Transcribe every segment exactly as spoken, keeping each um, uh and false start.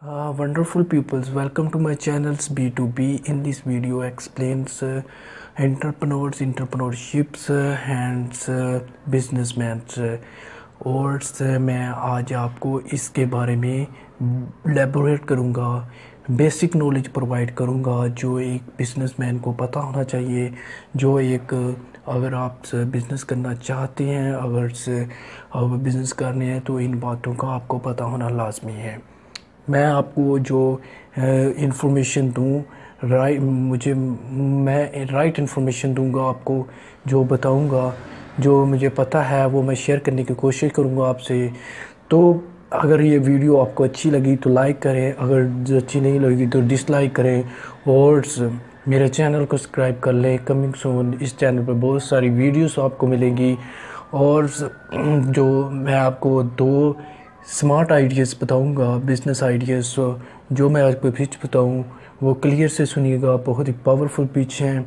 Uh, wonderful peoples, welcome to my channels B two B. In this video explains uh, entrepreneurs, entrepreneurships uh, and uh, businessmen uh, और uh, मैं आज आपको इसके बारे में elaborate करूँगा, बेसिक नॉलेज प्रोवाइड करूँगा जो एक बिजनेसमैन को पता होना चाहिए। जो एक अगर आप बिज़नेस करना चाहते हैं, अगर अब बिज़नेस करने हैं तो इन बातों का आपको पता होना लाजमी है। मैं आपको जो इंफॉर्मेशन दूँ राइट मुझे मैं राइट इन्फॉर्मेशन दूंगा, आपको जो बताऊंगा, जो मुझे पता है वो मैं शेयर करने की कोशिश करूंगा आपसे। तो अगर ये वीडियो आपको अच्छी लगी तो लाइक करें, अगर अच्छी नहीं लगी तो डिसलाइक करें और मेरे चैनल को सब्सक्राइब कर लें। कमिंग सून इस चैनल पर बहुत सारी वीडियोस आपको मिलेंगी और जो मैं आपको दो स्मार्ट आइडियाज़ बताऊंगा, बिज़नेस आइडियाज़ जो मैं आपको पिच बताऊं वो क्लियर से सुनिएगा। बहुत ही पावरफुल पिच हैं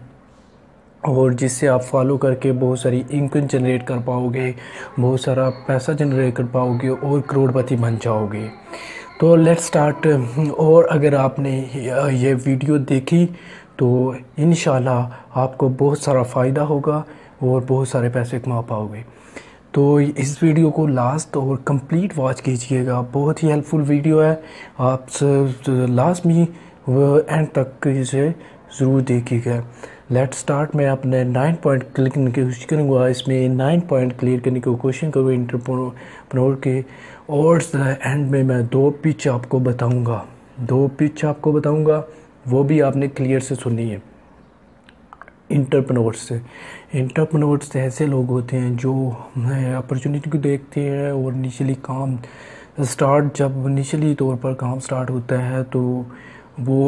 और जिससे आप फॉलो करके बहुत सारी इनकम जनरेट कर पाओगे, बहुत सारा पैसा जनरेट कर पाओगे और करोड़पति बन जाओगे। तो लेट्स स्टार्ट। और अगर आपने ये वीडियो देखी तो इंशाल्लाह आपको बहुत सारा फ़ायदा होगा और बहुत सारे पैसे कमा पाओगे। तो इस वीडियो को लास्ट और कंप्लीट वॉच कीजिएगा, बहुत ही हेल्पफुल वीडियो है। आप लास्ट में एंड तक इसे ज़रूर देखिएगा। Let's start. मैं अपने नाइन पॉइंट क्लियर करने की कोशिश करूँगा, इसमें नाइन पॉइंट क्लियर करने की कोशिश करूँगा एंटरप्रेन्योर के। और एंड में मैं दो पिच आपको बताऊँगा, दो पिच आपको बताऊँगा, वो भी आपने क्लियर से सुननी है। एंटरप्रेन्योर्स से एंटरप्रेन्योर्स ऐसे लोग होते हैं जो अपॉर्चुनिटी को देखते हैं और इनिशियली काम स्टार्ट जब इनिशियली तौर पर काम स्टार्ट होता है तो वो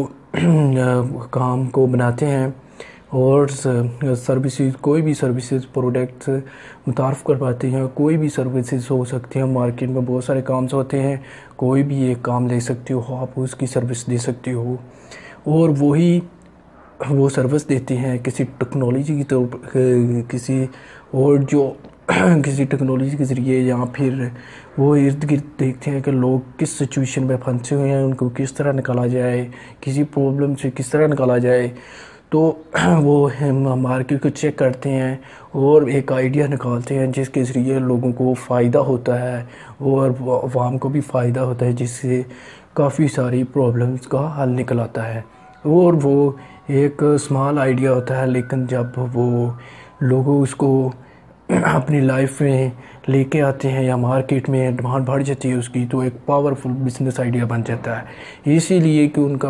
काम को बनाते हैं और सर्विसेज, कोई भी सर्विसेज प्रोडक्ट्स मुतारफ़ कर पाते हैं। कोई भी सर्विसेज हो सकती हैं, मार्केट में बहुत सारे काम होते हैं, कोई भी एक काम ले सकते हो आप, उसकी सर्विस दे सकते हो और वही वो सर्विस देते हैं किसी टेक्नोलॉजी की तो किसी और जो किसी टेक्नोलॉजी के ज़रिए, या फिर वो इर्द गिर्द देखते हैं कि लोग किस सिचुएशन में फंसे हुए हैं, उनको किस तरह निकाला जाए, किसी प्रॉब्लम से किस तरह निकाला जाए। तो वो मार्केट को चेक करते हैं और एक आइडिया निकालते हैं जिसके ज़रिए लोगों को फ़ायदा होता है और अवाम को भी फ़ायदा होता है, जिससे काफ़ी सारी प्रॉब्लम्स का हल निकल आता है। और वो एक स्मॉल आइडिया होता है, लेकिन जब वो लोगों उसको अपनी लाइफ में लेके आते हैं या मार्केट में डिमांड बढ़ जाती है उसकी, तो एक पावरफुल बिजनेस आइडिया बन जाता है। इसीलिए कि उनका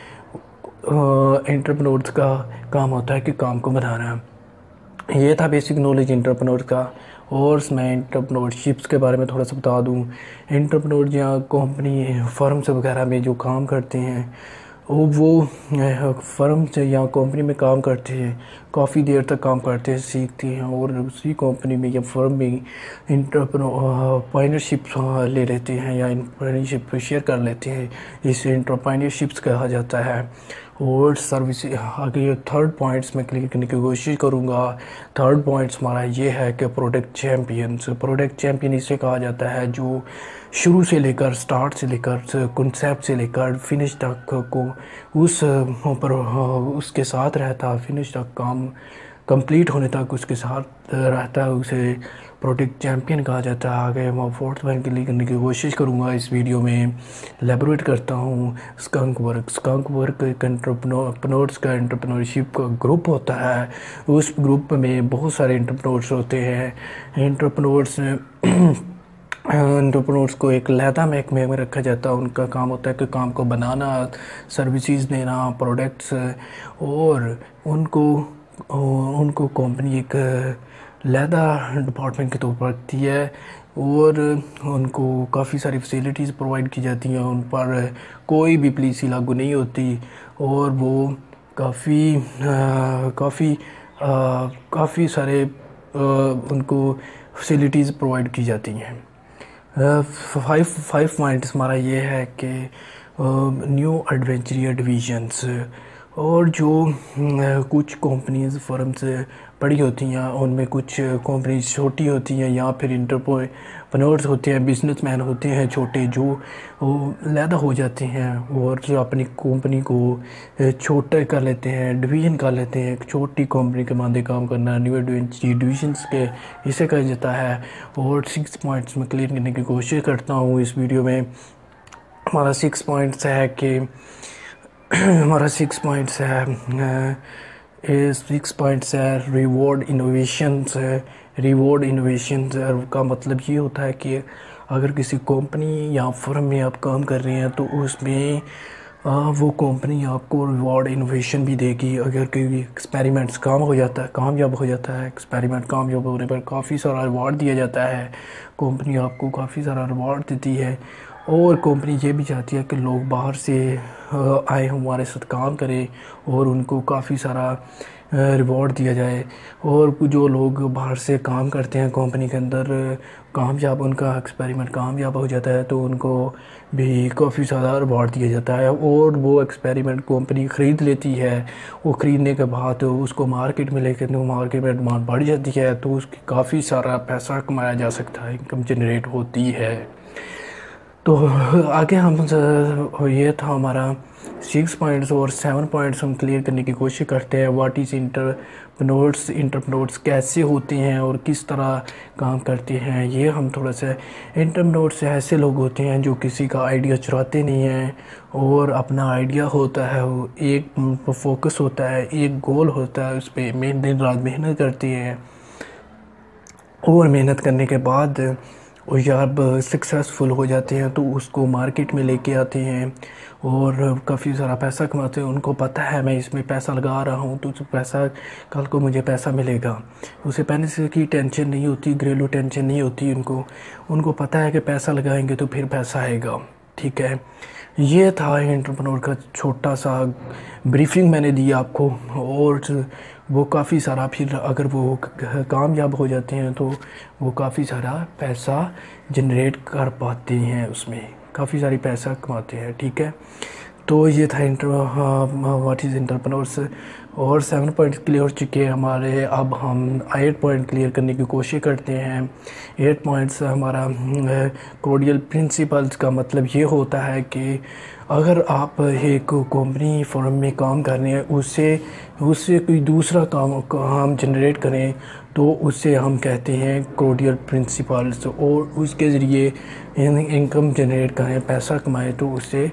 एंटरप्रेन्योर्स का काम होता है कि काम को बनाना। ये था बेसिक नॉलेज एंटरप्रेन्योर का। और मैं एंटरप्रेन्योरशिप्स के बारे में थोड़ा सा बता दूं। एंटरप्रेन्योर या कंपनी फर्म्स वगैरह में जो काम करते हैं वो फर्म से या कंपनी में काम करते हैं, काफ़ी देर तक काम करते हैं, सीखते हैं और उसी कंपनी में या फर्म में एंटरप्रेन्योरशिप ले लेते हैं या एंटरप्रेन्योरशिप शेयर कर लेते हैं। इसे एंटरप्रेन्योरशिप्स कहा जाता है। और सर्विस आगे थर्ड पॉइंट्स में क्लियर करने की कोशिश करूँगा। थर्ड पॉइंट्स हमारा ये है कि प्रोडक्ट चैम्पियंस। प्रोडक्ट चैम्पियन इसे कहा जाता है जो शुरू से लेकर स्टार्ट से लेकर कॉन्सेप्ट से लेकर फिनिश तक को उस पर उसके साथ रहता, फिनिश तक काम कंप्लीट होने तक उसके साथ रहता है, उसे प्रोडक्ट चैम्पियन कहा जाता है। आगे मैं फोर्थ पॉइंट क्लियर करने की कोशिश करूँगा, इस वीडियो में एलेबोरेट करता हूँ। स्कंक वर्क स्कंक वर्क एक एंटरप्रेन्योर्स का एंटरप्रेन्योरशिप का ग्रुप होता है। उस ग्रुप में बहुत सारे एंटरप्रेन्योर्स होते हैं। एंटरप्रेन्योर्स एंटरप्रेन्योर्स को एक लहदा महकमे में रखा जाता है। उनका काम होता है कि काम को बनाना, सर्विसेज देना, प्रोडक्ट्स, और उनको उनको कंपनी एक लहदा डिपार्टमेंट के तौर पर रखती है और उनको काफ़ी सारी फैसिलिटीज़ प्रोवाइड की जाती हैं। उन पर कोई भी पॉलिसी लागू नहीं होती और वो काफ़ी काफ़ी काफ़ी सारे आ, उनको फैसिलिटीज़ प्रोवाइड की जाती हैं। फाइव फाइव पॉइंट्स हमारा ये है कि न्यू एडवेंचर डिवीजन्स। और जो कुछ कंपनीज फर्म्स बड़ी होती हैं, उनमें कुछ कंपनीज छोटी होती हैं या फिर एंटरप्रेन्योर्स होते हैं, बिजनेसमैन होते हैं छोटे, जो वो लैदा हो जाते हैं और जो अपनी कंपनी को छोटा कर लेते हैं, डिवीज़न कर लेते हैं। एक छोटी कंपनी के मादे काम करना, न्यू डिविजन्स के हिस्से कर जाता है। और सिक्स पॉइंट्स में क्लियर करने की कोशिश करता हूँ इस वीडियो में। हमारा सिक्स पॉइंट्स है कि हमारा सिक्स पॉइंट्स है सिक्स पॉइंट्स है रिवॉर्ड इनोवेशंस है। रिवॉर्ड इनोवेशंस का मतलब ये होता है कि अगर किसी कंपनी या फर्म में आप काम कर रहे हैं तो उसमें आ, वो कंपनी आपको रिवॉर्ड इनोवेशन भी देगी। अगर कोई एक्सपेरिमेंट्स काम हो जाता है कामयाब हो जाता है एक्सपेरिमेंट कामयाब होने पर काफ़ी सारा रिवॉर्ड दिया जाता है। कंपनी आपको काफ़ी सारा रिवॉर्ड देती है। और कंपनी ये भी चाहती है कि लोग बाहर से आए हमारे साथ काम करें और उनको काफ़ी सारा रिवॉर्ड दिया जाए। और जो लोग बाहर से काम करते हैं कंपनी के अंदर, कामयाब उनका एक्सपेरिमेंट कामयाब हो जाता है तो उनको भी काफ़ी ज़्यादा रिवॉर्ड दिया जाता है। और वो एक्सपेरिमेंट कंपनी ख़रीद लेती है। वो ख़रीदने के बाद उसको मार्केट में लेकर तो मार्केट में डिमांड बढ़ जाती है तो उसकी काफ़ी सारा पैसा कमाया जा सकता है, इनकम जनरेट होती है। तो आगे हम ये था हमारा सिक्स पॉइंट्स और सेवन पॉइंट्स हम क्लियर करने की कोशिश करते हैं। व्हाट इज़ एंटरप्रेन्योर्स, एंटरप्रेन्योर्स कैसे होते हैं और किस तरह काम करते हैं, ये हम थोड़ा सा। एंटरप्रेन्योर्स ऐसे लोग होते हैं जो किसी का आइडिया चुराते नहीं हैं और अपना आइडिया होता है, वो एक फोकस होता है, एक गोल होता है, उस पर मेन दिन रात मेहनत करती हैं और मेहनत करने के बाद और जब सक्सेसफुल हो जाते हैं तो उसको मार्केट में लेके आते हैं और काफ़ी सारा पैसा कमाते हैं। उनको पता है मैं इसमें पैसा लगा रहा हूँ तो पैसा कल को मुझे पैसा मिलेगा। उसे पैसे की टेंशन नहीं होती, घरेलू टेंशन नहीं होती उनको। उनको पता है कि पैसा लगाएंगे तो फिर पैसा आएगा। ठीक है, ये था एंटरप्रेन्योर का छोटा सा ब्रीफिंग मैंने दी आपको। और वो काफ़ी सारा फिर अगर वो कामयाब हो जाते हैं तो वो काफ़ी सारा पैसा जनरेट कर पाते हैं, उसमें काफ़ी सारी पैसा कमाते हैं। ठीक है, तो ये था इंटर व्हाट इज़ एंटरप्रेन्योर्स। और सेवन पॉइंट क्लियर हो चुके हैं हमारे। अब हम एट पॉइंट क्लियर करने की कोशिश करते हैं। एट पॉइंट्स हमारा कोडियल प्रिंसिपल्स का मतलब ये होता है कि अगर आप एक कंपनी फर्म में काम कर रहे हैं, उससे उससे कोई दूसरा काम काम जनरेट करें तो उससे हम कहते हैं कोडियल प्रिंसिपल्स। और उसके ज़रिए इनकम जनरेट करें, पैसा कमाएं तो उससे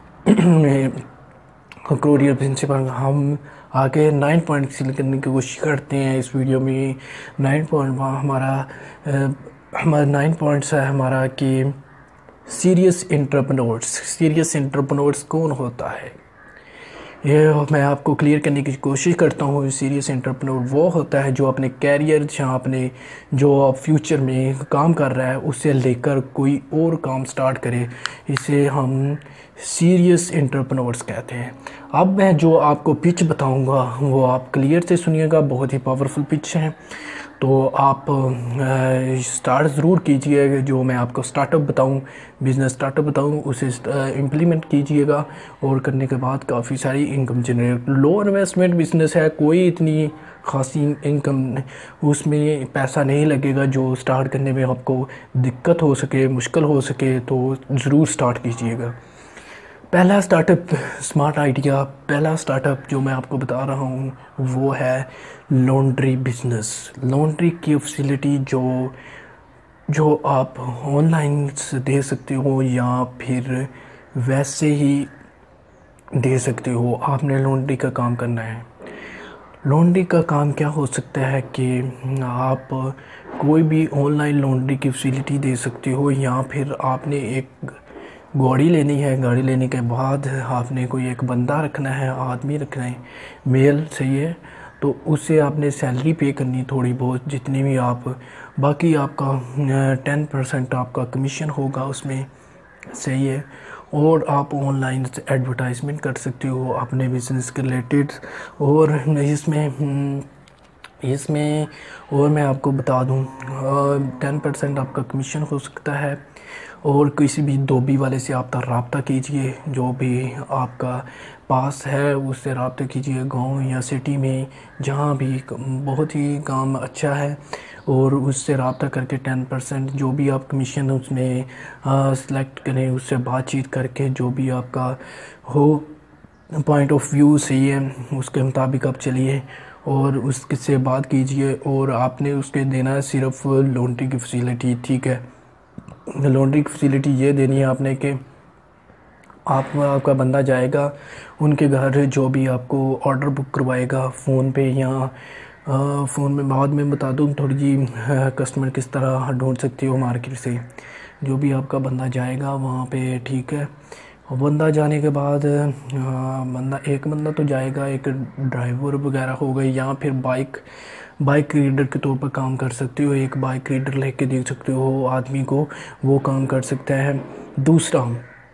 कोडियल प्रिंसिपल। हम आगे नाइन पॉइंट क्लियर करने की कोशिश करते हैं इस वीडियो में। नाइन पॉइंट हमारा हमारा नाइन पॉइंट्स है हमारा कि सीरियस एंटरप्रेन्योर्स। सीरियस एंटरप्रेन्योर्स कौन होता है, ये मैं आपको क्लियर करने की कोशिश करता हूँ। सीरियस एंटरप्रेन्योर वो होता है जो अपने कैरियर या अपने जो फ्यूचर में काम कर रहा है उससे लेकर कोई और काम स्टार्ट करे, इसे हम सीरियस एंटरप्रेन्योर्स कहते हैं। अब मैं जो आपको पिच बताऊंगा वो आप क्लियर से सुनिएगा, बहुत ही पावरफुल पिच है। तो आप स्टार्ट ज़रूर कीजिए। जो मैं आपको स्टार्टअप बताऊं, बिज़नेस स्टार्टअप बताऊं, उसे इम्प्लीमेंट कीजिएगा और करने के बाद काफ़ी सारी income generate. Low investment business है, कोई इतनी खासी इनकम उसमें पैसा नहीं लगेगा जो स्टार्ट करने में आपको दिक्कत हो सके, मुश्किल हो सके, तो ज़रूर स्टार्ट कीजिएगा। पहला स्टार्टअप स्मार्ट आइडिया, पहला स्टार्टअप जो मैं आपको बता रहा हूँ वो है लॉन्ड्री बिज़नेस। लॉन्ड्री की फैसिलिटी जो जो आप ऑनलाइन दे सकते हो या फिर वैसे ही दे सकते हो। आपने लॉन्ड्री का काम करना है। लॉन्ड्री का काम क्या हो सकता है कि आप कोई भी ऑनलाइन लॉन्ड्री की फैसिलिटी दे सकते हो या फिर आपने एक गाड़ी लेनी है। गाड़ी लेने के बाद आपने कोई एक बंदा रखना है, आदमी रखना है, मेल सही है, तो उससे आपने सैलरी पे करनी थोड़ी बहुत, जितनी भी आप, बाकी आपका टेन परसेंट आपका कमीशन होगा उसमें, सही है। और आप ऑनलाइन एडवर्टाइजमेंट कर सकते हो अपने बिजनेस के रिलेटेड। और इसमें इसमें और मैं आपको बता दूं टेन परसेंट आपका कमीशन हो सकता है और किसी भी धोबी वाले से आप रब्ता कीजिए, जो भी आपका पास है उससे रब्ता कीजिए, गांव या सिटी में जहां भी बहुत ही काम अच्छा है, और उससे रब्ता करके टेन परसेंट जो भी आप कमीशन उसमें सेलेक्ट करें, उससे बातचीत करके जो भी आपका हो पॉइंट ऑफ व्यू सही है उसके मुताबिक आप चलिए और उससे बात कीजिए। और आपने उसके देना है सिर्फ लॉन्ड्री की फैसिलिटी, ठीक है। लॉन्ड्री की फैसिलिटी ये देनी है आपने कि आप आपका बंदा जाएगा उनके घर, जो भी आपको ऑर्डर बुक करवाएगा फ़ोन पे या फ़ोन में, बाद में बता दूँ थोड़ी जी कस्टमर किस तरह ढूंढ सकते हो मार्केट से। जो भी आपका बंदा जाएगा वहाँ पे, ठीक है। और बंदा जाने के बाद बंदा एक बंदा तो जाएगा, एक ड्राइवर वगैरह हो गई, या फिर बाइक बाइक रीडर के तौर पर काम कर सकते हो। एक बाइक रीडर लेके देख सकते हो आदमी को, वो काम कर सकता है। दूसरा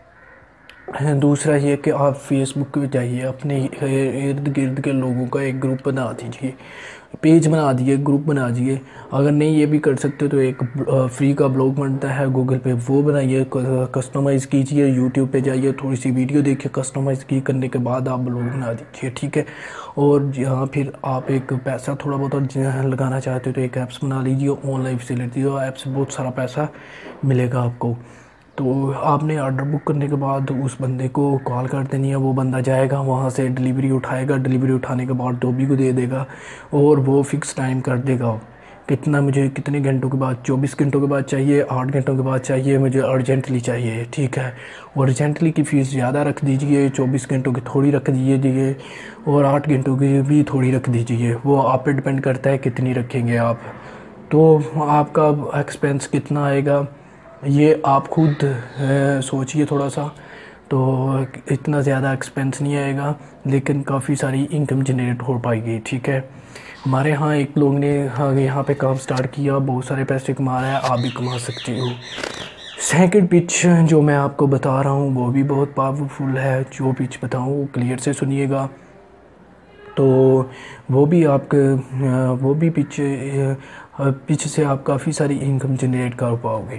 दूसरा ये कि आप फेसबुक पे जाइए, अपने इर्द गिर्द के लोगों का एक ग्रुप बना दीजिए, पेज बना दिए, ग्रुप बना दिए। अगर नहीं ये भी कर सकते तो एक फ्री का ब्लॉग बनता है गूगल पे, वो बनाइए, कस्टमाइज़ कीजिए। यूट्यूब पे जाइए, थोड़ी सी वीडियो देखिए, कस्टमाइज़ की करने के बाद आप ब्लॉग बना दीजिए, ठीक है। और जहाँ फिर आप एक पैसा थोड़ा बहुत लगाना चाहते हो तो एक ऐप्स बना लीजिए, ऑनलाइन फैसिलिटी, और ऐप से बहुत सारा पैसा मिलेगा आपको। तो आपने ऑर्डर बुक करने के बाद उस बंदे को कॉल कर देनी है, वो बंदा जाएगा वहाँ से डिलीवरी उठाएगा, डिलीवरी उठाने के बाद धोबी को दे देगा और वो फिक्स टाइम कर देगा कितना मुझे कितने घंटों के बाद, चौबीस घंटों के बाद चाहिए, आठ घंटों के बाद चाहिए, मुझे अर्जेंटली चाहिए, ठीक है। और अर्जेंटली की फ़ीस ज़्यादा रख दीजिए, चौबीस घंटों की थोड़ी रख दीजिए और आठ घंटों की भी थोड़ी रख दीजिए, वो आप पे डिपेंड करता है कितनी रखेंगे आप। तो आपका एक्सपेंस कितना आएगा ये आप खुद सोचिए थोड़ा सा। तो इतना ज़्यादा एक्सपेंस नहीं आएगा, लेकिन काफ़ी सारी इनकम जनरेट हो पाएगी, ठीक है। हमारे यहाँ एक लोग ने हाँ यहाँ पे काम स्टार्ट किया, बहुत सारे पैसे कमा रहा है, आप भी कमा सकती हो। सेकंड पिच जो मैं आपको बता रहा हूँ वो भी बहुत पावरफुल है। जो पिच बताऊँ वो क्लियर से सुनिएगा। तो वो भी आपके वो भी पिच पिच से आप काफ़ी सारी इनकम जनरेट कर पाओगे।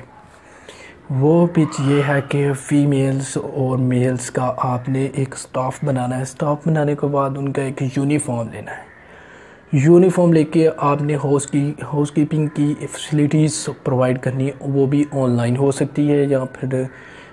वो पिच ये है कि फ़ीमेल्स और मेल्स का आपने एक स्टाफ बनाना है। स्टाफ बनाने के बाद उनका एक यूनिफॉर्म लेना है। यूनिफॉर्म लेके आपने हाउस की हाउस कीपिंग की फैसिलिटीज़ प्रोवाइड करनी है। वो भी ऑनलाइन हो सकती है या फिर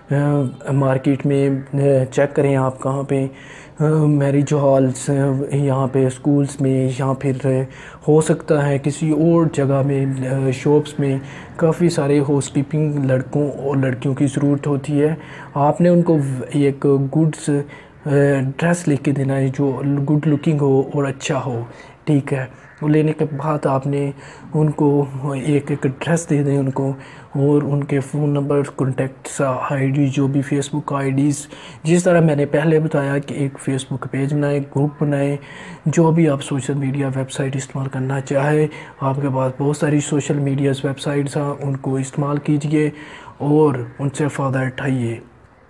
मार्केट में चेक करें आप कहाँ पे मैरिज हॉल्स, यहाँ पे स्कूल्स में, या फिर हो सकता है किसी और जगह में शॉप्स में काफ़ी सारे हाउस कीपिंग लड़कों और लड़कियों की ज़रूरत होती है। आपने उनको एक गुड्स ड्रेस लेके देना है जो गुड लुकिंग हो और अच्छा हो, ठीक है। वो लेने के बाद आपने उनको एक एक ड्रेस दे दें उनको, और उनके फ़ोन नंबर, कॉन्टैक्ट्स, आईडी, जो भी फेसबुक आईडीज़, जिस तरह मैंने पहले बताया कि एक फ़ेसबुक पेज बनाए, ग्रुप बनाए, जो भी आप सोशल मीडिया वेबसाइट इस्तेमाल करना चाहे, आपके पास बहुत सारी सोशल मीडिया वेबसाइट्स हैं, उनको इस्तेमाल कीजिए और उनसे फ़ायदा उठाइए,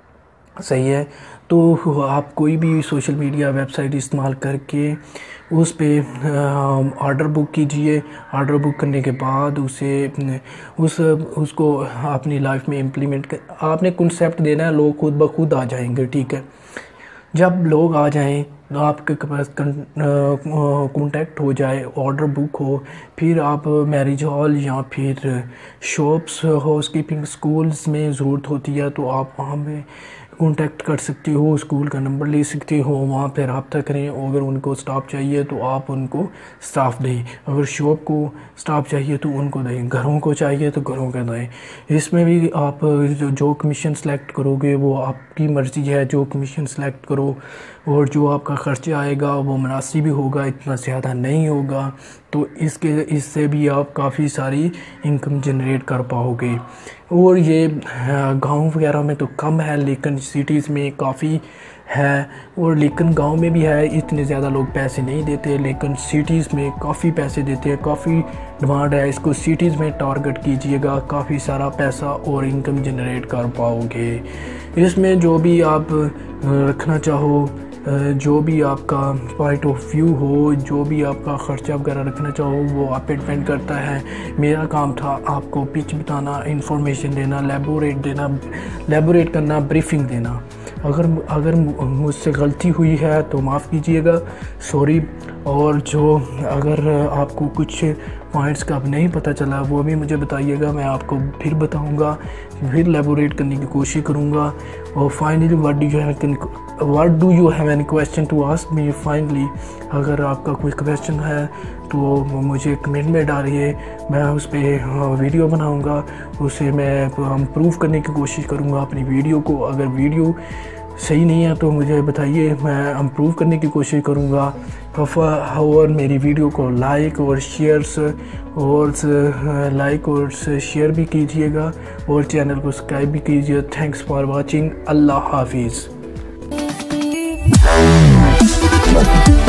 सही है। तो आप कोई भी सोशल मीडिया वेबसाइट इस्तेमाल करके उस पे ऑर्डर बुक कीजिए। ऑर्डर बुक करने के बाद उसे उस उसको अपनी लाइफ में इम्प्लीमेंट कर, आपने कॉन्सेप्ट देना है, लोग खुद ब खुद आ जाएंगे, ठीक है। जब लोग आ जाएं तो आपके पास कांटेक्ट हो जाए, ऑर्डर बुक हो, फिर आप मैरिज हॉल या फिर शॉप्स, हाउस कीपिंग स्कूल्स में ज़रूरत होती है तो आप वहाँ पे कांटेक्ट कर सकते हो, स्कूल का नंबर ले सकते हो, वहाँ पे रब्ता करें। अगर उनको स्टाफ चाहिए तो आप उनको स्टाफ दें, अगर शॉप को स्टाफ चाहिए तो उनको दें, घरों को चाहिए तो घरों का दें। इसमें भी आप जो, जो कमीशन सेलेक्ट करोगे वो आपकी मर्ज़ी है, जो कमीशन सेलेक्ट करो, और जो आपका ख़र्चा आएगा वो मुनासिब भी होगा, इतना ज़्यादा नहीं होगा। तो इसके इससे भी आप काफ़ी सारी इनकम जनरेट कर पाओगे। और ये गांव वगैरह में तो कम है, लेकिन सिटीज़ में काफ़ी है, और लेकिन गांव में भी है, इतने ज़्यादा लोग पैसे नहीं देते, लेकिन सिटीज़ में काफ़ी पैसे देते हैं, काफ़ी डिमांड है। इसको सिटीज़ में टारगेट कीजिएगा, काफ़ी सारा पैसा और इनकम जनरेट कर पाओगे। इसमें जो भी आप रखना चाहो जो भी आपका पॉइंट ऑफ व्यू हो, जो भी आपका ख़र्चा वगैरह रखना चाहो वो आप पे डिपेंड करता है। मेरा काम था आपको पिच बताना, इंफॉर्मेशन देना, लेबोरेट देना लेबोरेट करना, ब्रीफिंग देना। अगर अगर मुझसे गलती हुई है तो माफ़ कीजिएगा, सॉरी। और जो अगर आपको कुछ पॉइंट्स का अब नहीं पता चला वो भी मुझे बताइएगा, मैं आपको फिर बताऊंगा, फिर लेबोरेट करने की कोशिश करूंगा। और finally what do you have what do you have any question to ask me. Finally अगर आपका कोई क्वेश्चन है तो मुझे कमेंट में डालिए, मैं उस पर वीडियो बनाऊंगा, उसे मैं इम्प्रूव करने की कोशिश करूंगा अपनी वीडियो को। अगर वीडियो सही नहीं है तो मुझे बताइए, मैं इम्प्रूव करने की कोशिश करूँगा। और मेरी वीडियो को लाइक और शेयर्स और लाइक और शेयर भी कीजिएगा और चैनल को सब्सक्राइब भी कीजिए। Thanks for watching. अल्लाह हाफिज़।